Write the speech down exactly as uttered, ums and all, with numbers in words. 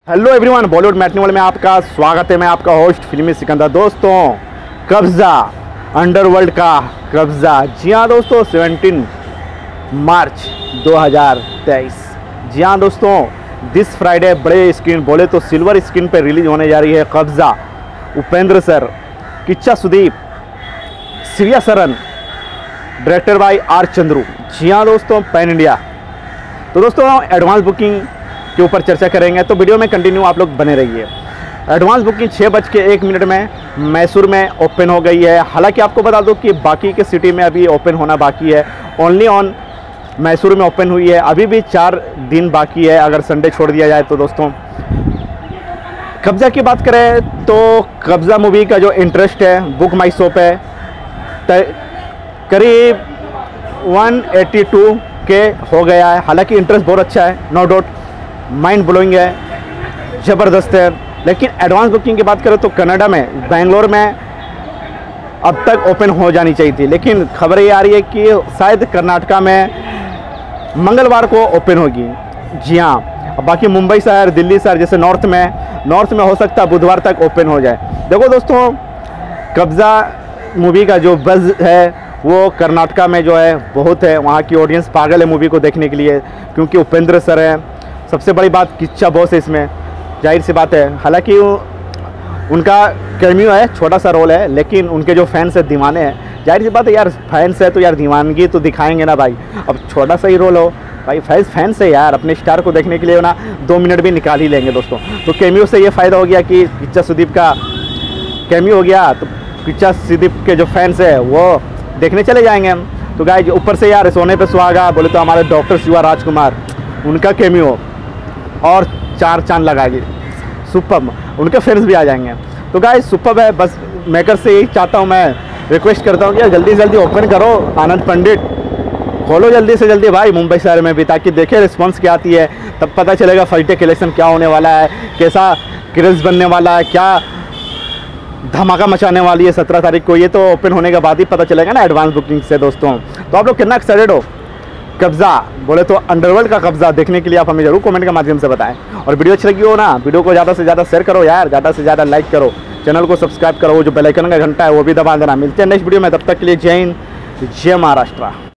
Hello everyone, Bollywood matinee में आपका स्वागत है। मैं आपका होस्ट फिल्मी सिकंदर। दोस्तों, कब्जा, अंडरवर्ल्ड का कब्जा। जी हाँ दोस्तों, सत्रह मार्च दो हज़ार तेईस। जी हाँ दोस्तों, दिस फ्राइडे बड़े स्क्रीन, बोले तो सिल्वर स्क्रीन पर रिलीज होने जा रही है कब्जा। Upendra sir, Kichcha Sudeep, Shriya Saran, director by R Chandru. जी हाँ दोस्तों, पैन इंडिया। तो दोस्तों, एडवांस बुकिंग के ऊपर चर्चा करेंगे, तो वीडियो में कंटिन्यू आप लोग बने रहिए। एडवांस बुकिंग छः बज के एक मिनट में मैसूर में ओपन हो गई है। हालांकि आपको बता दूं कि बाकी के सिटी में अभी ओपन होना बाकी है। ओनली ऑन मैसूर में ओपन हुई है। अभी भी चार दिन बाकी है, अगर संडे छोड़ दिया जाए तो। दोस्तों, कब्जा की बात करें तो कब्जा मूवी का जो इंटरेस्ट है बुक माई शो पे करीब एक सौ बयासी के हो गया है। हालांकि इंटरेस्ट बहुत अच्छा है, नो डाउट, माइंड ब्लोइंग है, ज़बरदस्त है। लेकिन एडवांस बुकिंग की बात करें तो कनाडा में, बेंगलोर में अब तक ओपन हो जानी चाहिए थी, लेकिन खबर ये आ रही है कि शायद कर्नाटका में मंगलवार को ओपन होगी। जी हाँ, बाकी मुंबई शहर, दिल्ली शहर जैसे नॉर्थ में नॉर्थ में हो सकता है बुधवार तक ओपन हो जाए। देखो दोस्तों, कब्जा मूवी का जो बज़ है वो कर्नाटका में जो है बहुत है। वहाँ की ऑडियंस पागल है मूवी को देखने के लिए, क्योंकि उपेंद्र सर हैं। सबसे बड़ी बात, किच्चा बॉस है इसमें, जाहिर सी बात है। हालांकि उनका कैमियो है, छोटा सा रोल है, लेकिन उनके जो फैंस है दीवाने हैं। जाहिर सी बात है यार, फैंस है तो यार दीवानगी तो दिखाएंगे ना भाई। अब छोटा सा ही रोल हो भाई, फैंस फैंस है यार, अपने स्टार को देखने के लिए ना दो मिनट भी निकाल ही लेंगे दोस्तों। तो कैमियो से ये फ़ायदा हो गया कि किच्चा सुदीप का कैमियो हो गया, तो किच्चा सुदीप के जो फैंस है वो देखने चले जाएंगे हम। तो गाइस, ऊपर से यार सोने पे सुहागा बोले तो हमारे डॉक्टर शिवा राजकुमार, उनका कैमियो और चार चांद लगाएगी। सुपर, उनके फैंस भी आ जाएंगे। तो गाइस, सुपर है। बस मेकर से यही चाहता हूँ, मैं रिक्वेस्ट करता हूँ कि जल्दी से जल्दी ओपन करो। आनंद पंडित खोलो जल्दी से जल्दी भाई मुंबई शहर में भी, ताकि देखे रिस्पॉन्स क्या आती है। तब पता चलेगा फर्स्ट डे कलेक्शन क्या होने वाला है, कैसा क्रेज बनने वाला है, क्या धमाका मचाने वाली है सत्रह तारीख को। ये तो ओपन होने के बाद ही पता चलेगा ना एडवांस बुकिंग से। दोस्तों, तो आप लोग कितना एक्साइटेड हो कब्जा, बोले तो अंडरवर्ल्ड का कब्जा देखने के लिए? आप हमें जरूर कमेंट के माध्यम से बताएं। और वीडियो अच्छी लगी हो ना, वीडियो को ज़्यादा से ज़्यादा शेयर करो यार, ज़्यादा से ज़्यादा लाइक करो, चैनल को सब्सक्राइब करो, वो जो बेल आइकन का घंटा है वो भी दबा देना। मिलते हैं नेक्स्ट वीडियो में, तब तक के लिए जय हिंद, जय महाराष्ट्र।